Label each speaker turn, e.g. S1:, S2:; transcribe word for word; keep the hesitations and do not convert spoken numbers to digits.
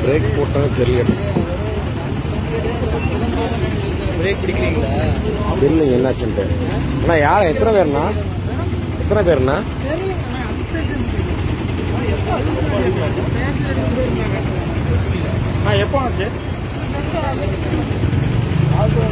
S1: Break போட்டாலும் தெரியல.
S2: Brake பிடிக்கிறீங்களா?
S1: இல்லைங்க என்னாச்சுன்ட்டு. அண்ணா யார் எத்தனை பேர்ண்ணா? எத்தனை பேர்ண்ணா?
S2: எப்போ ஆச்சு?